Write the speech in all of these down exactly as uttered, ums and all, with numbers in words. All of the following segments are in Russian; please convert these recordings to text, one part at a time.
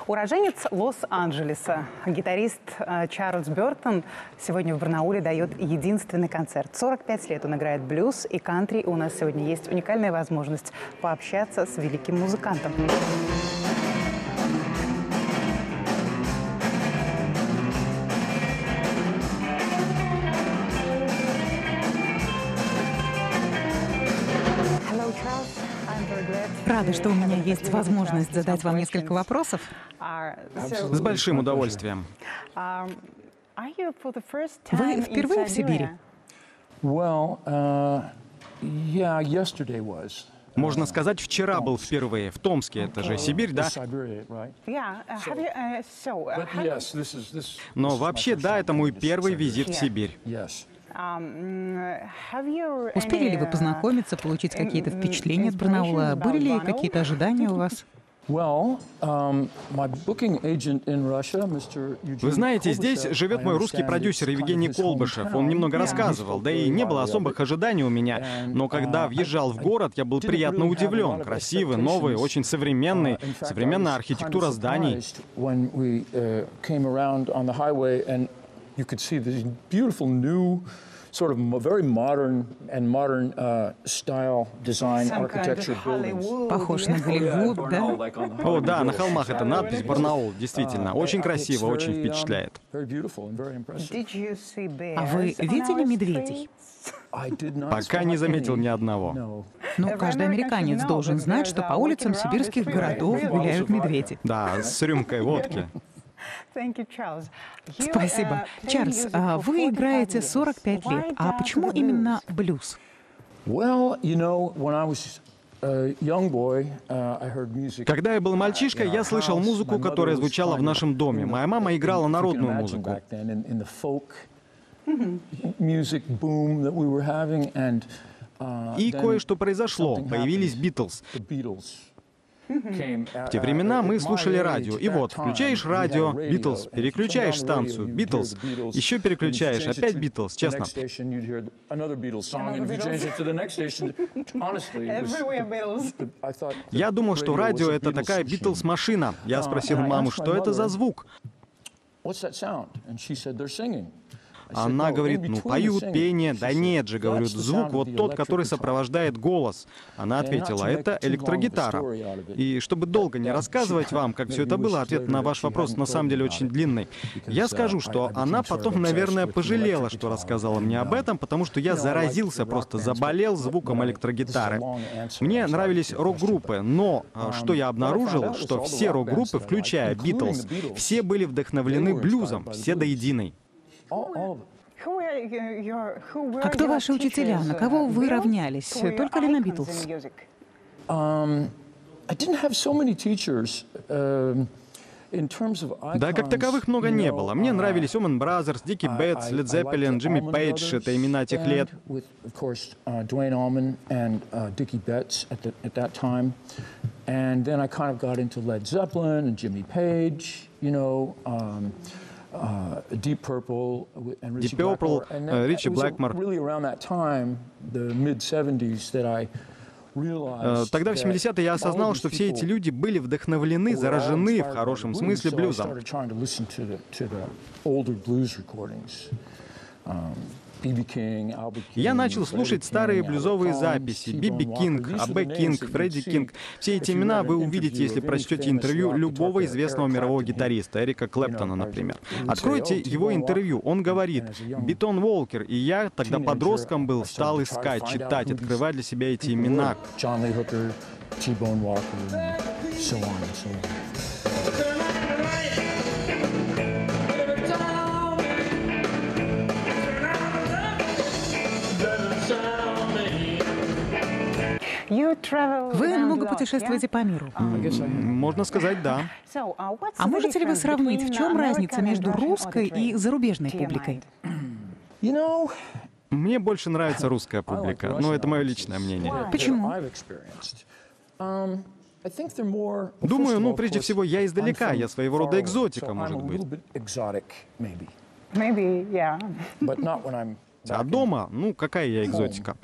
Уроженец Лос-Анджелеса, гитарист Чарльз Бёртон сегодня в Барнауле дает единственный концерт. сорок пять лет он играет блюз и кантри. У нас сегодня есть уникальная возможность пообщаться с великим музыкантом. Рада, что у меня есть возможность задать вам несколько вопросов. С большим удовольствием. Вы впервые в Сибири? Можно сказать, вчера был впервые в Томске. Это же Сибирь, да? Но вообще, да, это мой первый визит в Сибирь. Успели ли вы познакомиться, получить какие-то впечатления от Барнаула? Были ли какие-то ожидания у вас? Вы знаете, здесь живет мой русский продюсер Евгений Колбышев. Он немного рассказывал, да и не было особых ожиданий у меня. Но когда въезжал в город, я был приятно удивлен. Красивый, новый, очень современный. Современная архитектура зданий. Sort of very modern and modern uh, style design architecture buildings. Похож на Голливуд, да? О, да, на холмах эта надпись «Барнаул». Действительно, очень красиво, очень впечатляет. А вы видели медведей? Пока не заметил ни одного. Ну, каждый американец должен знать, что по улицам сибирских городов гуляют медведи. Да, с рюмкой водки. Спасибо. Чарльз, вы играете сорок пять лет. А почему именно блюз? Когда я был мальчишкой, я слышал музыку, которая звучала в нашем доме. Моя мама играла народную музыку. И кое-что произошло. Появились Битлз. В те времена мы слушали радио. И вот, включаешь радио, Битлз, переключаешь станцию, Битлз, еще переключаешь, опять Битлз, честно. Я думал, что радио — это такая Битлз-машина. Я спросил маму, что это за звук? Она говорит, ну, поют, пение. Да нет же, говорю, звук вот тот, который сопровождает голос. Она ответила, это электрогитара. И чтобы долго не рассказывать вам, как все это было, ответ на ваш вопрос на самом деле очень длинный. Я скажу, что она потом, наверное, пожалела, что рассказала мне об этом, потому что я заразился, просто заболел звуком электрогитары. Мне нравились рок-группы, но что я обнаружил, что все рок-группы, включая Битлз, все были вдохновлены блюзом, все до единой. А кто ваши учителя? На кого вы равнялись? Только ли на Битлз? Да, как таковых много не было. Мне нравились Allman Brothers, Dickie Betts, Led Zeppelin, Джимми Пейдж. Это имена тех лет. And then I kind of got into Led Zeppelin and Jimmy Page, you know, um, uh, Deep Purple and Richie Blackmore. And then Richie it was Blackmore. really around that time, the mid seventies, that I realized. Тогда в семидесятые я осознал, что все эти люди были вдохновлены, заражены в хорошем смысле блюзом. Я начал слушать старые блюзовые записи. Би Би Кинг, А Бэ Кинг, Фредди Кинг. Все эти имена вы увидите, если прочтете интервью любого известного мирового гитариста, Эрика Клэптона, например. Откройте его интервью. Он говорит, Бетон Волкер. И я тогда подростком был, стал искать, читать, открывать для себя эти имена. Вы много путешествуете по миру. Можно сказать, да. А можете ли вы сравнить, в чем разница между русской и зарубежной публикой? Мне больше нравится русская публика, но это мое личное мнение. Почему? Думаю, ну, прежде всего, я издалека, я своего рода экзотика, может быть. А дома, ну, какая я экзотика.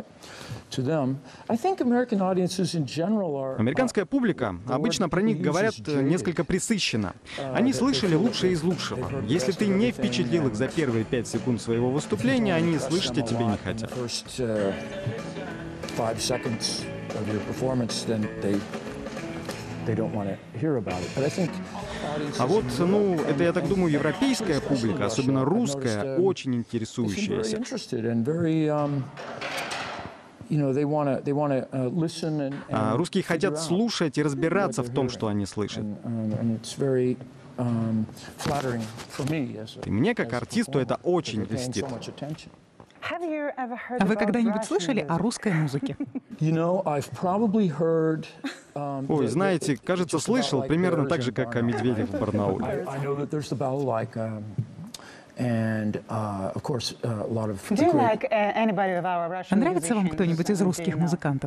Американская публика, обычно про них говорят несколько присыщенно. Они слышали лучшее из лучшего. Если ты не впечатлил их за первые пять секунд своего выступления, они слышать о тебе не хотят. А вот, ну, это, я так думаю, европейская публика, особенно русская, очень интересующаяся. А русские хотят слушать и разбираться в том, что они слышат. И мне, как артисту, это очень льстит. А вы когда-нибудь слышали о русской музыке? Ой, знаете, кажется, слышал примерно так же, как о медведях в Барнауле. А нравится вам кто-нибудь из русских музыкантов?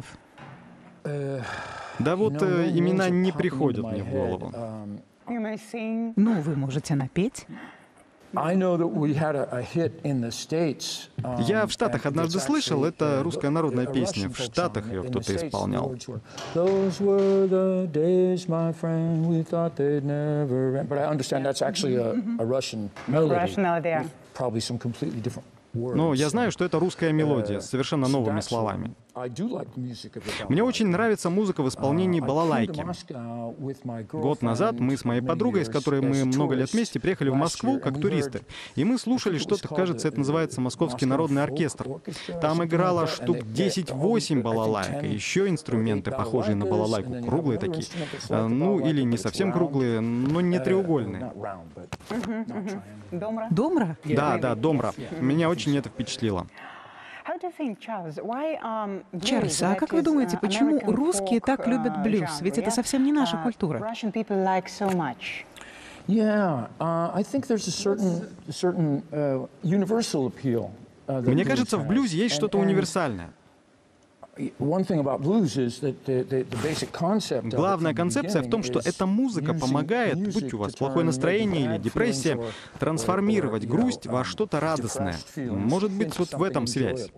Да вот э, имена не приходят мне в голову. Ну, вы можете напеть. Я в Штатах однажды слышал, это русская народная песня. В Штатах ее кто-то исполнял. Но я знаю, что это русская мелодия с совершенно новыми словами. Мне очень нравится музыка в исполнении балалайки. Год назад мы с моей подругой, с которой мы много лет вместе, приехали в Москву как туристы. И мы слушали что-то, кажется, это называется Московский народный оркестр. Там играло штук десять-восемь балалайк, и еще инструменты, похожие на балалайку, круглые такие. Ну, или не совсем круглые, но не треугольные. Домра? Да, да, домра. Меня очень это впечатлило. Чарльз, а как вы думаете, почему русские так любят блюз? Ведь это совсем не наша культура. Мне кажется, в блюзе есть что-то универсальное. Главная концепция в том, что эта музыка помогает, будь у вас плохое настроение или депрессия, трансформировать грусть во что-то радостное. Может быть, вот в этом связь.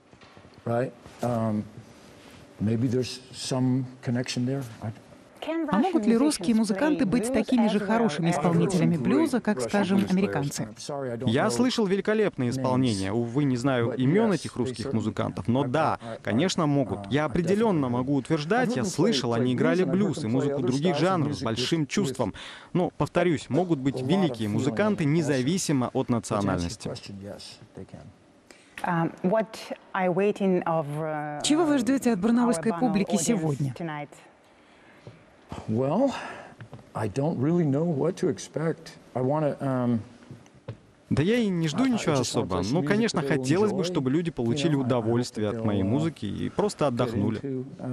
А могут ли русские музыканты быть такими же хорошими исполнителями блюза, как, скажем, американцы? Я слышал великолепные исполнения. Увы, не знаю имен этих русских музыкантов, но да, конечно, могут. Я определенно могу утверждать, я слышал, они играли блюз и музыку других жанров с большим чувством. Но, повторюсь, могут быть великие музыканты независимо от национальности. Чего вы ждете от барнаульской публики сегодня? Well, I don't really know what to expect. I want to, um... Да я и не жду ничего особо. Ну, конечно, хотелось бы, чтобы люди получили удовольствие от моей музыки и просто отдохнули.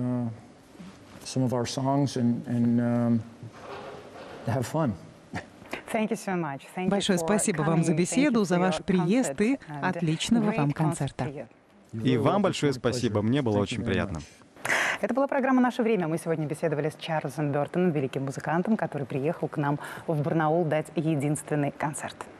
Большое спасибо вам за беседу, за ваш приезд и отличного вам концерта. И вам большое спасибо, мне было очень приятно. Это была программа «Наше время». Мы сегодня беседовали с Чарльзом Бёртоном, великим музыкантом, который приехал к нам в Барнаул дать единственный концерт.